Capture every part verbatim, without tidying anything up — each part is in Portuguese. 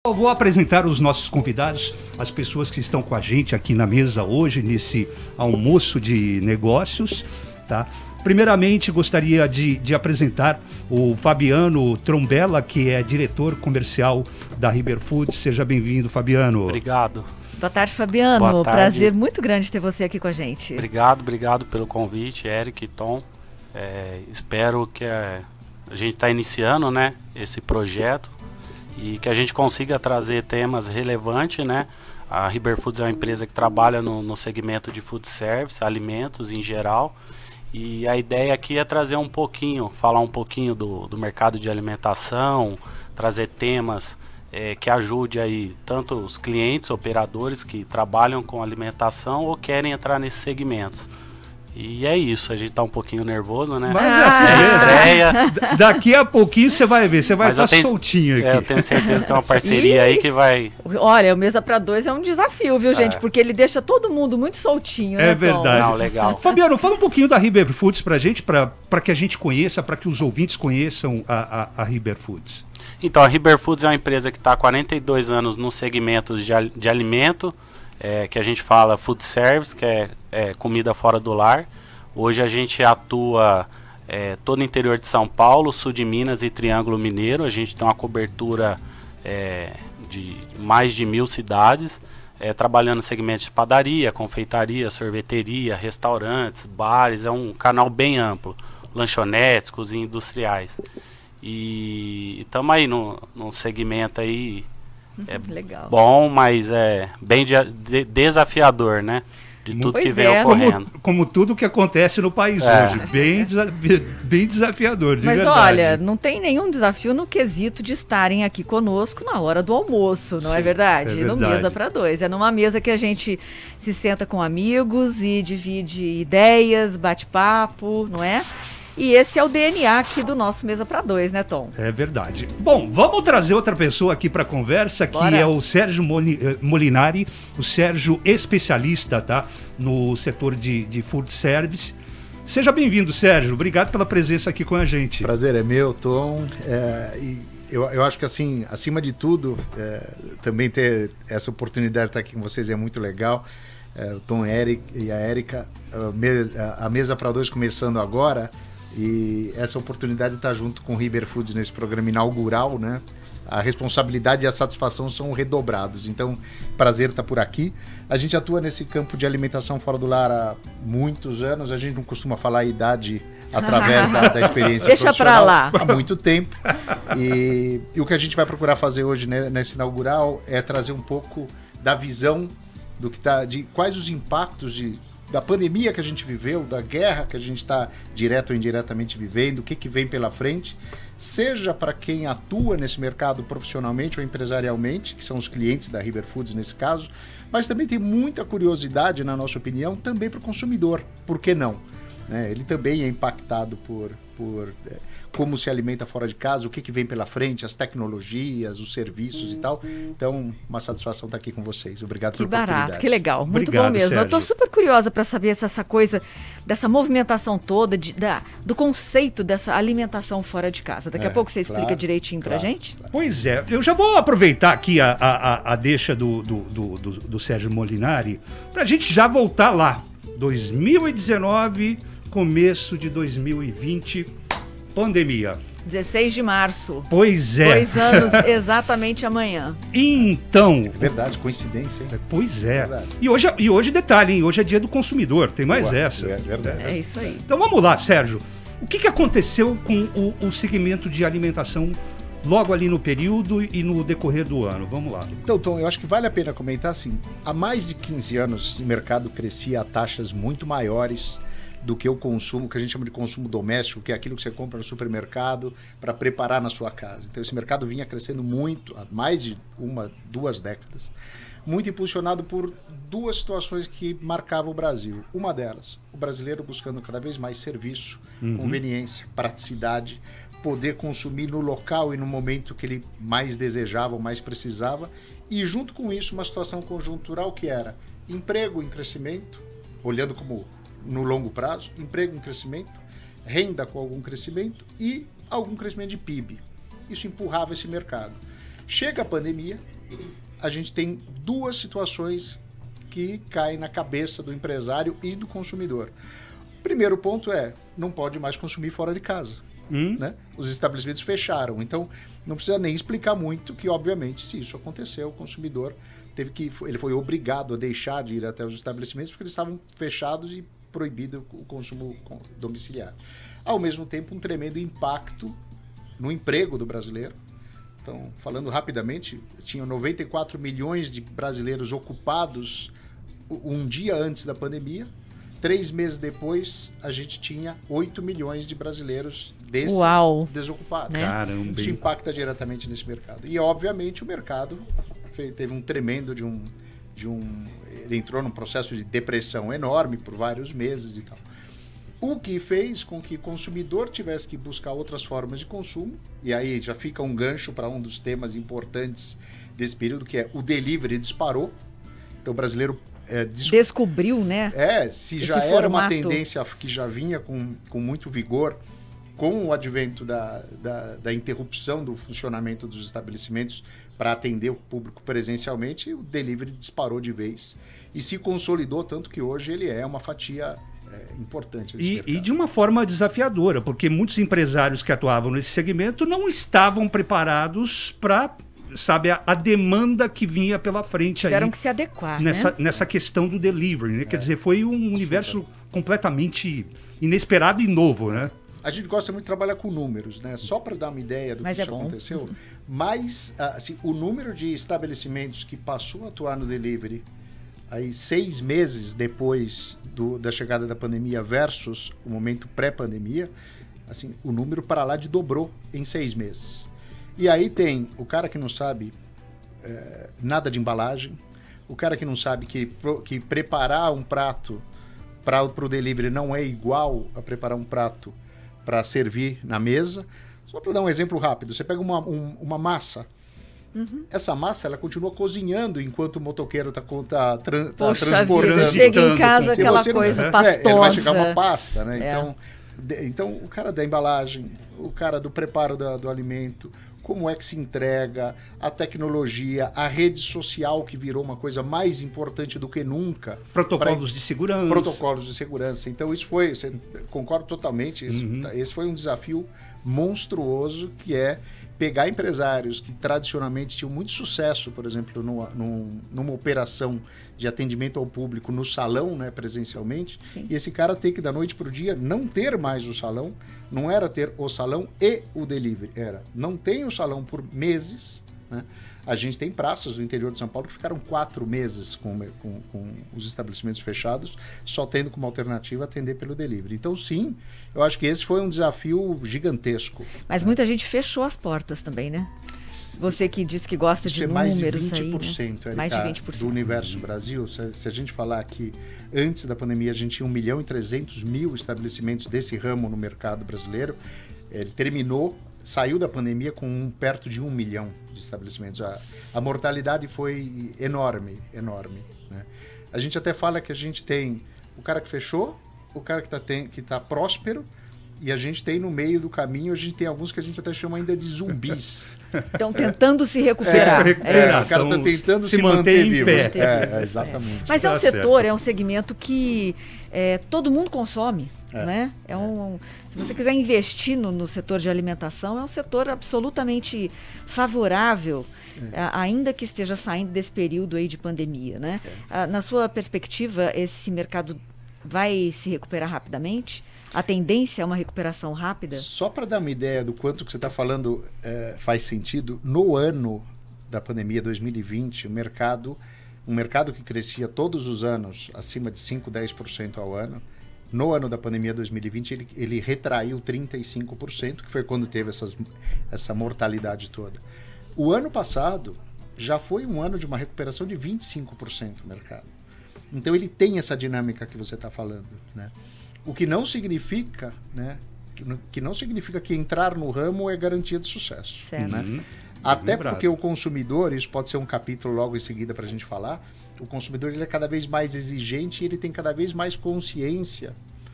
Eu vou apresentar os nossos convidados, as pessoas que estão com a gente aqui na mesa hoje, nesse almoço de negócios, tá? Primeiramente, gostaria de, de apresentar o Fabiano Trombella, que é diretor comercial da Riber Foods. Seja bem-vindo, Fabiano. Obrigado. Boa tarde, Fabiano. Boa tarde. Prazer muito grande ter você aqui com a gente. Obrigado, obrigado pelo convite, Eric e Tom. É, espero que a, a gente está iniciando, né, esse projeto e que a gente consiga trazer temas relevantes, né? A Riber Foods é uma empresa que trabalha no, no segmento de food service, alimentos em geral. E a ideia aqui é trazer um pouquinho, falar um pouquinho do, do mercado de alimentação, trazer temas é, que ajude aí tanto os clientes, operadores que trabalham com alimentação ou querem entrar nesses segmentos. E é isso, a gente tá um pouquinho nervoso, né? Mas assim, é estreia. Daqui a pouquinho você vai ver, você vai estar tenho, soltinho aqui. É, eu tenho certeza que é uma parceria aí que vai... Olha, o Mesa para Dois é um desafio, viu, gente? É. Porque ele deixa todo mundo muito soltinho, é né, verdade. Não, legal. Fabiano, fala um pouquinho da Riber Foods pra gente, pra, pra que a gente conheça, pra que os ouvintes conheçam a, a, a Riber Foods. Então, a Riber Foods é uma empresa que está há quarenta e dois anos nos segmentos de, de alimento, é, que a gente fala food service, que é, é comida fora do lar. Hoje a gente atua é, todo o interior de São Paulo, sul de Minas e Triângulo Mineiro. A gente tem uma cobertura é, de mais de mil cidades, é, trabalhando no segmento de padaria, confeitaria, sorveteria, restaurantes, bares. É um canal bem amplo, lanchonetes, cozinhas industriais. E estamos aí no, no segmento aí é legal. Bom, mas é bem de, de, desafiador, né? De tudo pois que vem é. ocorrendo. Como, como tudo que acontece no país É. hoje. Bem, desa bem desafiador, de Mas verdade. olha, não tem nenhum desafio no quesito de estarem aqui conosco na hora do almoço, não Sim, é verdade? é No verdade. Mesa para Dois. É numa mesa que a gente se senta com amigos e divide ideias, bate papo, não é? E esse é o D N A aqui do nosso Mesa para Dois, né, Tom? É verdade. Bom, vamos trazer outra pessoa aqui para conversa, que Bora. é o Sérgio Molinari, o Sérgio especialista, tá, no setor de, de food service. Seja bem-vindo, Sérgio. Obrigado pela presença aqui com a gente. Prazer é meu, Tom. É, e eu, eu acho que, assim, acima de tudo, é, também ter essa oportunidade de estar aqui com vocês é muito legal. É, o Tom Eric e a Érica, a, a Mesa para Dois começando agora. E essa oportunidade de estar junto com o Riber Foods nesse programa inaugural, né? A responsabilidade e a satisfação são redobrados. Então, prazer estar por aqui. A gente atua nesse campo de alimentação fora do lar há muitos anos. A gente não costuma falar a idade através da, da experiência Deixa profissional. pra lá. Há muito tempo. E, e o que a gente vai procurar fazer hoje, né, nesse inaugural é trazer um pouco da visão do que tá, de quais os impactos de da pandemia que a gente viveu, da guerra que a gente está direto ou indiretamente vivendo, o que, que vem pela frente, seja para quem atua nesse mercado profissionalmente ou empresarialmente, que são os clientes da Riber Foods nesse caso, mas também tem muita curiosidade, na nossa opinião, também para o consumidor. Por que não? Né? Ele também é impactado por, por é, como se alimenta fora de casa, o que, que vem pela frente, as tecnologias, os serviços e tal. Então, uma satisfação estar aqui com vocês. Obrigado Que pela barato, oportunidade. que legal. Muito Obrigado, bom mesmo. Sérgio. Eu tô super curiosa para saber se essa coisa, dessa movimentação toda, de, da, do conceito dessa alimentação fora de casa. Daqui É, a pouco você explica claro, direitinho pra claro, gente. claro. Pois é, eu já vou aproveitar aqui a, a, a deixa do, do, do, do, do Sérgio Molinari para a gente já voltar lá. dois mil e dezenove, começo de dois mil e vinte, pandemia. dezesseis de março. Pois é. Dois anos exatamente amanhã. Então, É verdade, coincidência, hein? pois é. Verdade. E hoje, e hoje detalhe, hein? Hoje é dia do consumidor, tem mais Boa, essa. É verdade. É isso aí. Então vamos lá, Sérgio. O que, que aconteceu com o, o segmento de alimentação logo ali no período e no decorrer do ano? Vamos lá. Então, Tom, eu acho que vale a pena comentar assim, há mais de quinze anos o mercado crescia a taxas muito maiores do que o consumo, que a gente chama de consumo doméstico, que é aquilo que você compra no supermercado para preparar na sua casa. Então esse mercado vinha crescendo muito, há mais de uma, duas décadas, muito impulsionado por duas situações que marcavam o Brasil. Uma delas, o brasileiro buscando cada vez mais serviço, uhum. conveniência, praticidade, poder consumir no local e no momento que ele mais desejava ou mais precisava, e junto com isso uma situação conjuntural que era emprego em crescimento, olhando como no longo prazo, emprego em crescimento, renda com algum crescimento e algum crescimento de P I B. Isso empurrava esse mercado. Chega a pandemia, a gente tem duas situações que caem na cabeça do empresário e do consumidor. O primeiro ponto é, não pode mais consumir fora de casa. Hum? Né? Os estabelecimentos fecharam, então não precisa nem explicar muito que, obviamente, se isso aconteceu, o consumidor teve que, ele foi obrigado a deixar de ir até os estabelecimentos porque eles estavam fechados e proibido o consumo domiciliar. Ao mesmo tempo, um tremendo impacto no emprego do brasileiro. Então, falando rapidamente, tinham noventa e quatro milhões de brasileiros ocupados um dia antes da pandemia. Três meses depois, a gente tinha oito milhões de brasileiros desses Uau, desocupados. Né? Caramba. Isso impacta diretamente nesse mercado. E, obviamente, o mercado teve um tremendo de um, de um... Ele entrou num processo de depressão enorme por vários meses e tal. O que fez com que o consumidor tivesse que buscar outras formas de consumo, e aí já fica um gancho para um dos temas importantes desse período, que é o delivery disparou. Então, o brasileiro... É, desco... Descobriu, né? É, se Esse já era formato. uma tendência que já vinha com, com muito vigor, com o advento da, da, da interrupção do funcionamento dos estabelecimentos para atender o público presencialmente, o delivery disparou de vez e se consolidou, tanto que hoje ele é uma fatia é, importante desse e, mercado. E de uma forma desafiadora, porque muitos empresários que atuavam nesse segmento não estavam preparados para... sabe, a, a demanda que vinha pela frente aí. Tiveram que se adequar, nessa, né? nessa questão do delivery, né? É. Quer dizer, foi um universo completamente inesperado e novo, né? A gente gosta muito de trabalhar com números, né? Só para dar uma ideia do Mas que é isso bom. aconteceu. Mas, assim, o número de estabelecimentos que passou a atuar no delivery aí seis meses depois do, da chegada da pandemia versus o momento pré-pandemia, assim, o número para lá de dobrou em seis meses. E aí tem o cara que não sabe é, nada de embalagem, o cara que não sabe que, que preparar um prato para o delivery não é igual a preparar um prato para servir na mesa. Só para dar um exemplo rápido, você pega uma, um, uma massa, uhum. Essa massa ela continua cozinhando enquanto o motoqueiro está tá, tá, tá transbordando. Vida, chega em casa Se aquela não, coisa é, pastosa. Ele vai chegar uma pasta, né? É. Então, de, então, o cara da embalagem, o cara do preparo da, do alimento, como é que se entrega, a tecnologia, a rede social que virou uma coisa mais importante do que nunca. Protocolos pra... de segurança. Protocolos de segurança. Então isso foi, você, concordo totalmente, isso, uhum. Esse foi um desafio monstruoso, que é pegar empresários que tradicionalmente tinham muito sucesso, por exemplo, numa, numa operação de atendimento ao público no salão, né, presencialmente, Sim. E esse cara ter que da noite para o dia não ter mais o salão, não era ter o salão e o delivery, era não tem o salão por meses, né? A gente tem praças do interior de São Paulo que ficaram quatro meses com, com, com os estabelecimentos fechados, só tendo como alternativa atender pelo delivery. Então, sim, eu acho que esse foi um desafio gigantesco. Mas muita gente fechou as portas também, né? Você que diz que gosta Isso de é números mais de vinte por cento, aí, né? Erika, mais de vinte por cento do universo Brasil. Se, se a gente falar que antes da pandemia a gente tinha um milhão e trezentos mil estabelecimentos desse ramo no mercado brasileiro, ele terminou, saiu da pandemia com um, perto de um milhão de estabelecimentos. A, a mortalidade foi enorme, enorme, né? A gente até fala que a gente tem o cara que fechou, o cara que está que tá próspero, e a gente tem no meio do caminho, a gente tem alguns que a gente até chama ainda de zumbis. Estão tentando se recuperar. É, é, é, o cara está tentando se, se manter, manter em vivo. pé. É, é, exatamente. Mas é um tá setor, certo. é um segmento que é, todo mundo consome. É. Né? É um, se você quiser investir no, no setor de alimentação, é um setor absolutamente favorável, é. a, ainda que esteja saindo desse período aí de pandemia. Né? É. A, na sua perspectiva, esse mercado vai se recuperar rapidamente? A tendência é uma recuperação rápida? Só para dar uma ideia do quanto que você está falando é, faz sentido, no ano da pandemia dois mil e vinte, o mercado, um mercado que crescia todos os anos acima de cinco, dez por cento ao ano, no ano da pandemia dois mil e vinte ele, ele retraiu trinta e cinco por cento, que foi quando teve essas, essa mortalidade toda. O ano passado já foi um ano de uma recuperação de vinte e cinco por cento do mercado. Então ele tem essa dinâmica que você está falando, né? O que não significa, né, que não significa que entrar no ramo é garantia de sucesso. Certo. Né? Uhum. Até Lembrado. Porque o consumidor, isso pode ser um capítulo logo em seguida para a gente falar, o consumidor ele é cada vez mais exigente e ele tem cada vez mais consciência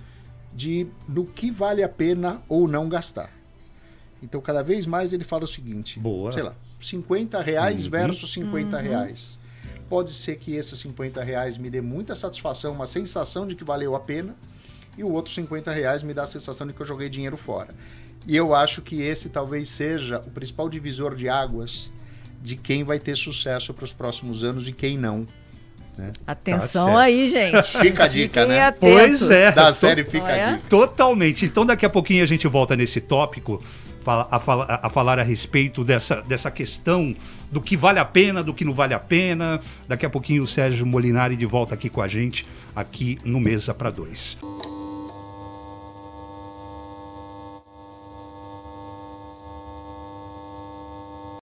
de no que vale a pena ou não gastar. Então, cada vez mais ele fala o seguinte, Boa. sei lá, cinquenta reais uhum. versus cinquenta uhum. reais. Pode ser que esses cinquenta reais me dê muita satisfação, uma sensação de que valeu a pena, e o outro cinquenta reais me dá a sensação de que eu joguei dinheiro fora. E eu acho que esse talvez seja o principal divisor de águas de quem vai ter sucesso para os próximos anos e quem não. Né? Atenção Tá aí, gente. Fica a dica, Fiquem né? atentos. Pois é. Da série Fica é? a dica. Totalmente. Então daqui a pouquinho a gente volta nesse tópico a, a, a falar a respeito dessa, dessa questão do que vale a pena, do que não vale a pena. Daqui a pouquinho o Sérgio Molinari de volta aqui com a gente, aqui no Mesa para Dois.